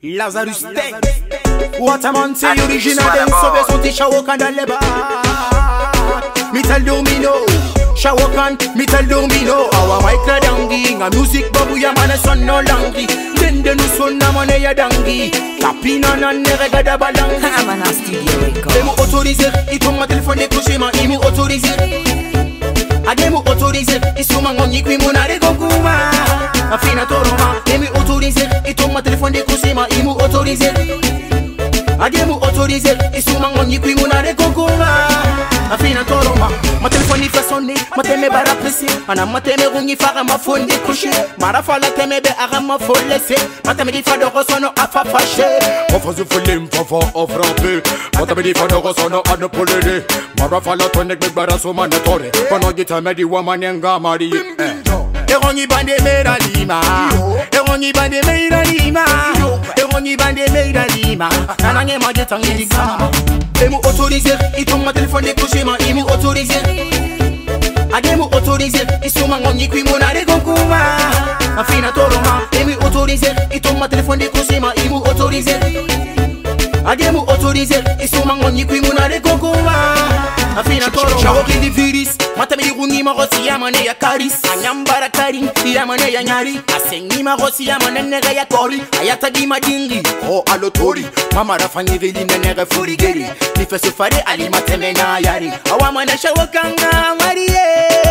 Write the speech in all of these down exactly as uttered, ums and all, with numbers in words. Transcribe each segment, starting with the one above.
Lazarus Tech. What a man say original them so they so shower can dans les bars. Me tell Domino, shower can, me tell Domino. Our micro dangi, a music babu ya man son no langi. Den de nous son na man ya dangi. Tapina na ne regada balang. I'm a studio record. Ils m'ont autorisé, ils t'ont ma téléphone décroché, ma ils m'ont autorisé. Ade m'ont autorisé, ils sont ma ngoni qui mon arrêt gokuma. Afina toroma, ils m'ont autorisé, ils t'ont ma téléphone décroché, ma ils m'ont autorisé. Ade m'ont autorisé, ils sont ma ngoni qui mon arrêt gokuma. Afina toroma, ma téléphone il fait sonner, ma teme bara pressé, ana ma teme rungi fara ma phone décroché, mara fala teme be ara ma faut laisser, ma teme di fa de resono a fa fâché. On faisait folie, papa a frappé. Ma teme di fa de resono a ne polele. Mara fala tonek me bara so manetore. Pendant que teme di woman yenga mari. Eroni bande mera lima, eroni bande mera lima, eroni bande mera lima. Nananye ma de tangi di kama. Ils m'ont autorisé, ils t'ont ma téléphone décroché, ma ils m'ont autorisé. Ade m'ont autorisé, ils sont ma ngoni qui mon arrêt gokuma. Afina toroma, ils m'ont autorisé, ils t'ont ma téléphone décroché, ma ils m'ont autorisé. Ade m'ont autorisé, ils sont ma ngoni qui mon arrêt gokuma. Afina toroma, chawo qui di virus, ma tame di rungi ma rosi ya mane ya karis. Anyambara karim, ya mane ya nyari. Asengi ma rosi ya mane nega ya kori. Ayata di ma dingi, oh alotori. Mama rafanyi vili nega furigeri. Ni fe sufare ali ma teme na yari. Awa mana shawo kanga mariye.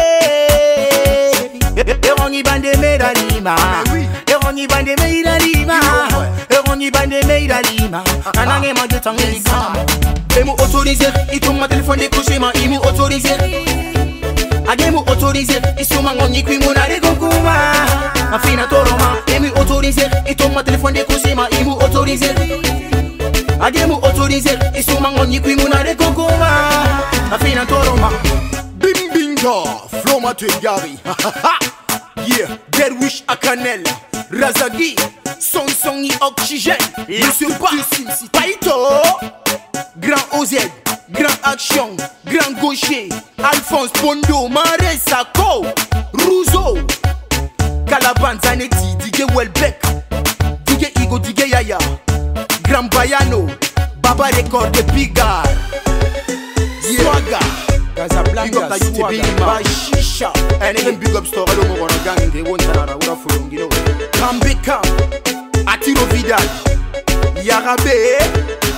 Eroni bande mera lima, eroni bande mera lima, eroni bande mera lima. Nanange ma de tangi di kama. Ils m'ont autorisé, ils t'ont ma téléphone décroché, ma ils m'ont autorisé. Ade m'ont autorisé, ils sont ma ngoni qui mon arrêt gokuma. Afina toroma, ils m'ont autorisé, ils t'ont ma téléphone décroché, ma ils m'ont autorisé. Ade m'ont autorisé, ils sont ma ngoni qui mon arrêt gokuma. Afina toroma. Bim binga, flow ma te gari. Yeah, Derwish Akanel, Razagi, Son Son y Oxygène, Monsieur Bass, Paito, Grand O Z, Grand Action, Grand Gaucher, Alphonse Pondo, Mare Sako, Rouzo, Calaban Zanetti, Dige Welbeck, Dige Igo, Dige Yaya, Grand Bayano, Baba Record de Pigar, Swaga, Casablanca, Swaga, Shisha, and even big up store, I don't know what I'm gang, they won't tell her, you know. Kambeka, Atiro Vidal, Yarabe,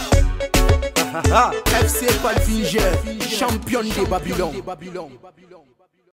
F C Palfinger, champion de Babylone.